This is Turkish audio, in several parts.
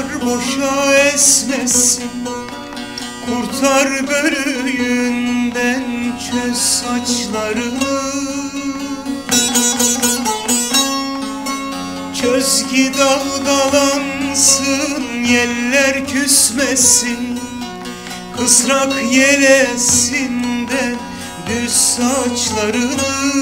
rüzgar boşa esmesin, kurtar börüğünden çöz saçlarını. Çöz ki dalgalansın, yeller küsmesin, kısrak yelesinden düz saçlarını.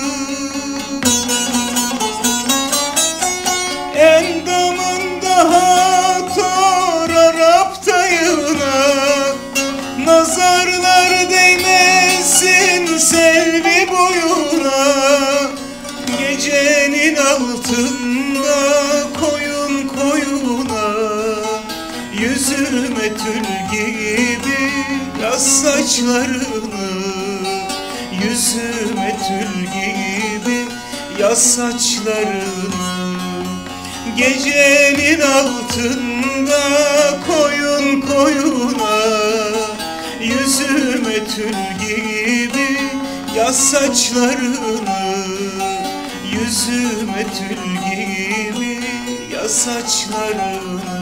Endamında hator Arap dayına, nazarlar değmesin selvi boyuna. Gecenin altında koyun koyuna, yüzüme tül gibi yaz saçlarını. Yüzüme tül gibi yaz saçlarını. Gecenin altında koyun koyuna, yüzüme tül gibi yaz saçlarını. Yüzüme tül gibi yaz saçlarını.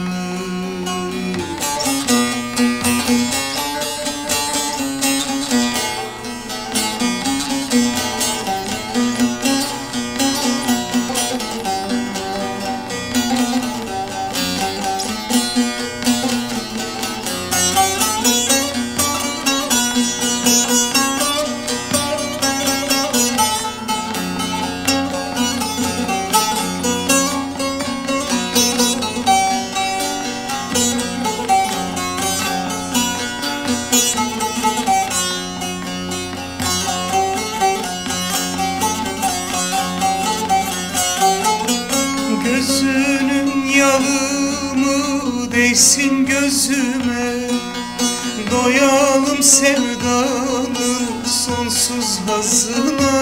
Gözünün yalımı değsin gözüme, doyalım sevdanın sonsuz hazına.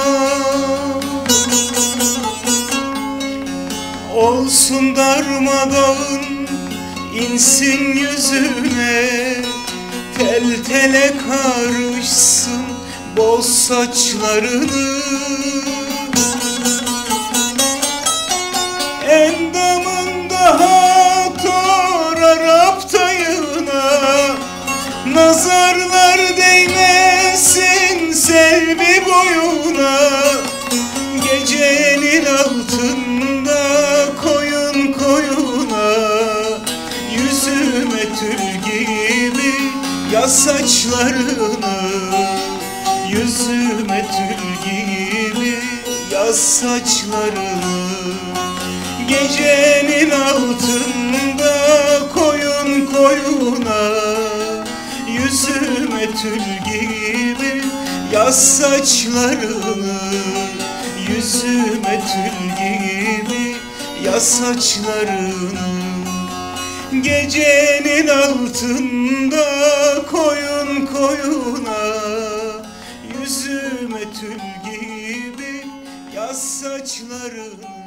Olsun darmadağın, insin yüzüne, tel tele karışsın boz saçlarını. Endamında hator Arap dayına, nazarlar değmesin selvi boyuna. Gecenin altında koyun koyuna, yüzüme tül gibi yaz saçlarını. Yüzüme tül gibi yaz saçlarını. Gecenin altında koyun koyuna, yüzüme tül gibi yaz saçlarını. Yüzüme tül gibi yaz saçlarını. Gecenin altında koyun koyuna, yüzüme tül gibi yaz saçlarını.